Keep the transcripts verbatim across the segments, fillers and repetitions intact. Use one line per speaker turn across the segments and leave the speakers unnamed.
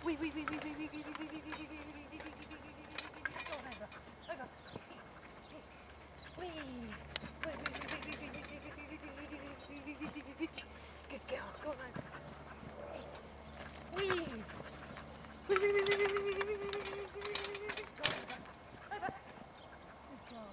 Wee, wee, wee, wee, wee, wee, wee, wee, wee, wee, wee, wee, wee, wee, wee, wee, wee, wee. Go on over, over. Wee. Wee, wee, wee, wee, wee, wee, wee, wee, wee, wee, wee, wee, wee, wee, wee. Good girl, go on over. Wee. Wee, wee, wee, wee, wee, wee, wee, wee, wee, wee, wee, wee. Go on over, over. Good girl.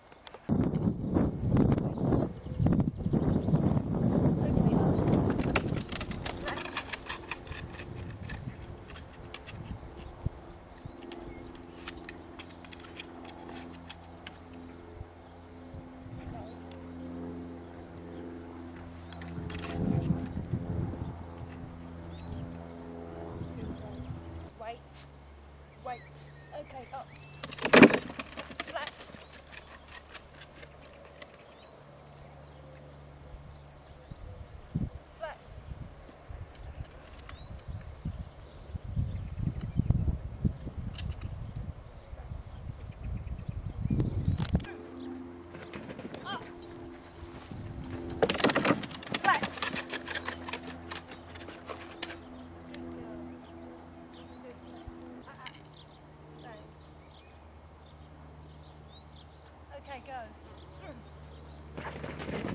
Wait, wait, okay, up, flat, flat, up, flat. Okay, go.